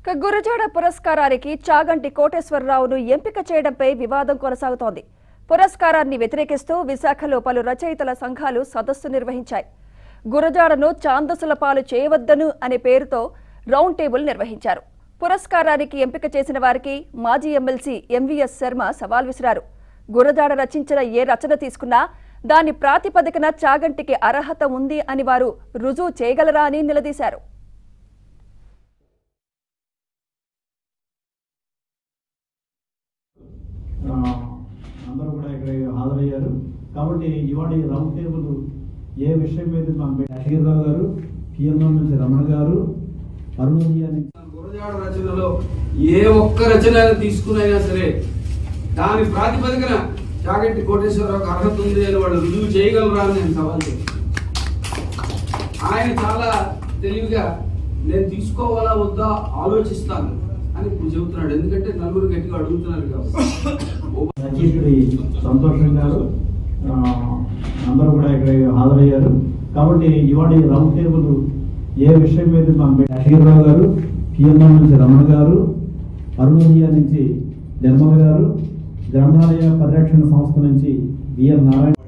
గురజాడ పురస్కారానికి చాగంటి కోటేశ్వరరావును ఎంపిక చేయడంపై వివాదం కొనసాగుతోంది. పురస్కారాన్ని వ్యతిరేకిస్తూ విశాఖలో పలు రచయితల సంఘాలు సదస్సు నిర్వహించాయి. గురజాడను ఛాందసుల పాలు చేయవద్దను అనే పేరుతో రౌండ్ టేబుల్ నిర్వహించారు. పురస్కారానికి ఎంపిక చేసిన వారికి మాజీ ఎమ్మెల్సీ ఎంవీఎస్ శర్మ సవాల్ విసిరారు. గురజాడ రచించిన ఏ రచన తీసుకున్నా దాని ప్రాతిపదికన చాగంటికి అర్హత ఉంది అని వారు రుజువు చేయగలరా అని నిలదీశారు. అందరూ కూడా ఇక్కడ హాజరయ్యారు కాబట్టి ఇవాళ ఈ రౌండ్ టేబుల్ ఏ విషయం మీద అశీర్రావు గారు, పిఎంఎం నుంచి రమణ గారు, అరుణోదయ నుంచి గురజాడ రచనలో ఏ ఒక్క రచన తీసుకునైనా సరే దాని ప్రాతిపదికన చాగంటి కోటేశ్వరరావుకి అర్హత ఉంది అని వాళ్ళు రుజువు చేయగలరా అని నేను సవాల్ చేశాను. ఆయన చాలా తెలివిగా నేను తీసుకోవాలా వద్దా ఆలోచిస్తాను అని చెబుతున్నాడు. ఎందుకంటే నలుగురు గట్టిగా అడుగుతున్నారు కాబట్టి. రచయితుడి సంతోషం గారు అందరూ కూడా ఇక్కడ హాజరయ్యారు కాబట్టి ఇవాళ ఈ రౌండ్ టేబుల్ ఏ విషయం మీద అశీర్రావు గారు, పిఎంఎం నుంచి రమణ గారు, అరుణోదయ నుంచి నిర్మల గారు, గ్రంథాలయ పరిరక్షణ సంస్థ నుంచి బిఎల్ నారాయణ